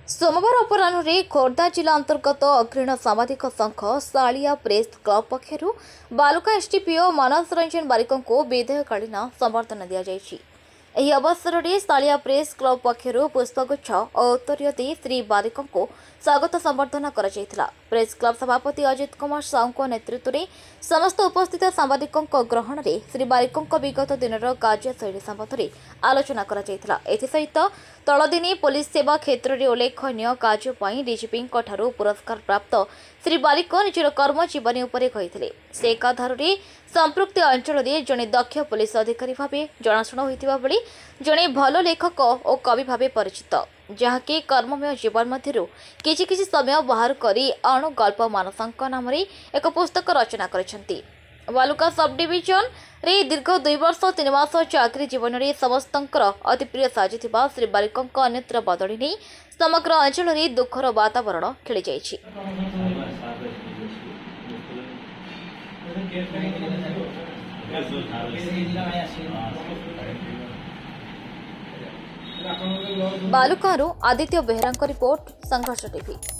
सोमवार अपराह्न खोर्धा जिला अंतर्गत अग्रीण सामाजिक संघ सालिया प्रेस क्लब पक्षर बालुका एसडीपीओ मनोज रंजन बारिक को विधेयकालीन संबर्धना दि जाएगी। ଏହି ଅବସରରେ ସାଳିଆ ପ୍ରେସ୍ କ୍ଲବ ପକ୍ଷରୁ ପୁଷ୍ପଗୁଚ୍ଛ ଓ ଉତ୍ତରୀୟ ଦେଇ ଶ୍ରୀ ବାରିକଙ୍କୁ ସ୍ୱାଗତ ସମ୍ବର୍ଦ୍ଧନା କରାଯାଇଥିଲା। ପ୍ରେସ୍ କ୍ଲବ ସଭାପତି ଅଜିତ କୁମାର ସାହୁଙ୍କ ନେତୃତ୍ୱରେ ସମସ୍ତ ଉପସ୍ଥିତ ସାମ୍ବାଦିକଙ୍କ ଗ୍ରହଣରେ ଶ୍ରୀ ବାରିକଙ୍କ ବିଗତ ଦିନର କାର୍ଯ୍ୟଶୈଳୀ ସମ୍ବନ୍ଧରେ ଆଲୋଚନା କରାଯାଇଥିଲା। ଏଥିସହିତ ତଳଦିନେ ପୋଲିସ ସେବା କ୍ଷେତ୍ରରେ ଉଲ୍ଲେଖନୀୟ କାର୍ଯ୍ୟ ପାଇଁ ଡିଜିପିଙ୍କଠାରୁ ପୁରସ୍କାର ପ୍ରାପ୍ତ ଶ୍ରୀ ବାରିକ ନିଜର କର୍ମଜୀବନୀ ଉପରେ କହିଥିଲେ। ସେ ଏକାଧାରରେ संपृक्त अंचल जड़े दक्ष पुलिस अधिकारी भाव जनाशुना होता बेले जड़े भल लेखक और कवि भाव परिचित जहाँकि कर्ममय जीवन मध्य किसी समय बाहर कर अणु गल्प मानसंक नाम एक पुस्तक रचना करछंती। बालुका सब डिविजन रे दीर्घ 2 वर्ष 3 मास चाकरी जीवन में समस्त अति प्रिय साजिथिबा श्री बारिकों अन्यत्र बदली नहीं समग्र अंचल में दुखर वातावरण खेली जाइछि। बालुकारू आदित्य बेहरा रिपोर्ट संघर्ष टीवी।